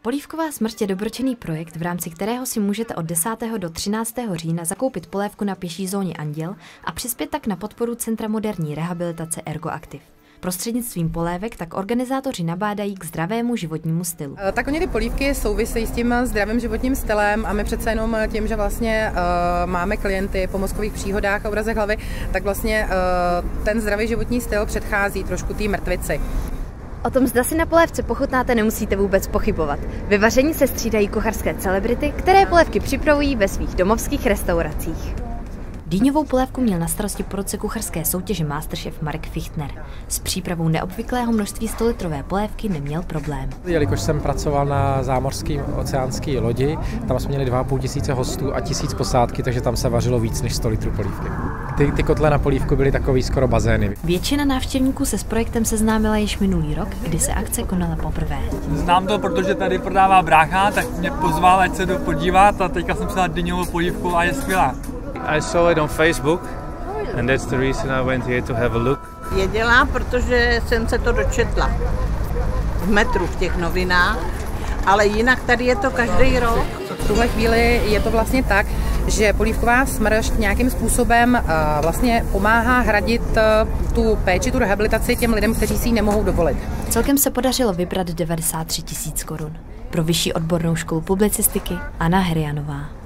Polívková smrť je dobročinný projekt, v rámci kterého si můžete od 10. do 13. října zakoupit polévku na pěší zóně Anděl a přispět tak na podporu Centra moderní rehabilitace Ergoaktiv. Prostřednictvím polévek tak organizátoři nabádají k zdravému životnímu stylu. Tak oni ty polívky souvisejí s tím zdravým životním stylem a my přece jenom tím, že vlastně máme klienty po mozkových příhodách a úrazech hlavy, tak vlastně ten zdravý životní styl předchází trošku té mrtvici. O tom, zda si na polévce pochutnáte, nemusíte vůbec pochybovat. Ve vaření se střídají kuchařské celebrity, které polévky připravují ve svých domovských restauracích. Dýňovou polévku měl na starosti porodce kuchařské soutěže Masterchef Marek Fichtner. S přípravou neobvyklého množství 100litrové polévky neměl problém. Jelikož jsem pracoval na zámořské oceánské lodi, tam jsme měli 2 500 hostů a 1000 posádky, takže tam se vařilo víc než 100 litrů polívky. Ty kotle na polívku byly takový skoro bazény. Většina návštěvníků se s projektem seznámila již minulý rok, kdy se akce konala poprvé. Znám to, protože tady prodává brácha, tak mě pozval, ať se jdu podívat a teďka jsem si dal dýňovou polívku a je skvělá. I saw it on Facebook and that's the reason I went here to have a look. Věděla, protože jsem se to dočetla v metru v těch novinách, ale jinak tady je to každý rok. V tuhle chvíli je to vlastně tak, že polívková smršť nějakým způsobem vlastně pomáhá hradit tu péči, tu rehabilitaci těm lidem, kteří si ji nemohou dovolit. Celkem se podařilo vybrat 93 000 korun. Pro Vyšší odbornou školu publicistiky Anna Herianová.